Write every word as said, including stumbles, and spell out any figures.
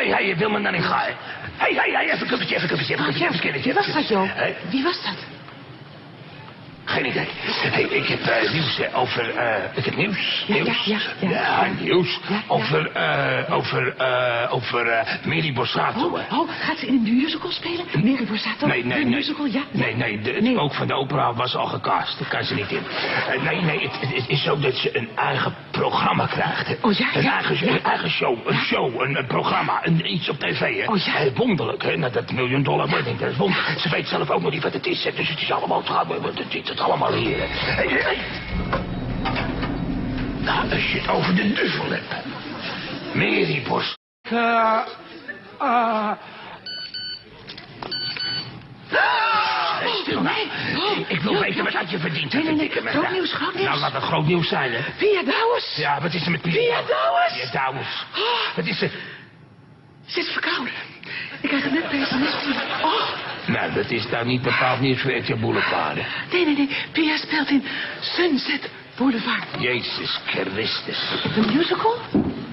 Hé, hé, je wil me dan niet gaan, hè? Hé, hé, hé, even een kuppetje, even een kuppetje, even een kuppetje, even een Wie was dat, Joop? Wie was dat? Geen idee. Hey, ik heb uh, nieuws uh, over... Uh, ik heb nieuws. Ja, nieuws. ja, ja. ja. Ja, nieuws. Ja, ja. Over, uh, over, uh, over uh, Mary Borsato. Oh, oh, gaat ze in een musical spelen? Mary Borsato? Nee, nee, een nee. musical, ja. ja. Nee, nee, de, het nee. spook van de opera was al gecast. Daar kan ze niet in. Uh, nee, nee, het, het is zo dat ze een eigen programma krijgt. Hè. Oh ja, een ja. Eigen, ja. Een eigen show, een ja. show, een, een programma, een, iets op tv. Hè. Oh ja. Heel wonderlijk, hè. Nou, dat miljoen dollar wordt, dat is wonderlijk. Ze weet zelf ook nog niet wat het is, hè. Dus het is allemaal, het is het allemaal hier. Hè. Hey, hey, hey. Nou, als je het over de duvel hebt. Mary Borsato. Uh, uh... Hey, stil nou. Oh, Ik wil Joop, weten Joop. wat had je verdiend. Nee, nee, nee. Dikke met Groot haar. nieuws, groot nieuws. Nou, laat het groot nieuws zijn, hè. Pia Douwes. Ja, wat is er met Pia? Pia Douwes. Pia Douwes. Oh. Wat is er? Ze is verkouden. Ik krijg het net bij sms. Oh. Nou, dat is daar niet bepaald nieuws voor Etje Boulevard, hè. Nee, nee, nee. Pia speelt in Sunset Boulevard. Jezus Christus. Een musical?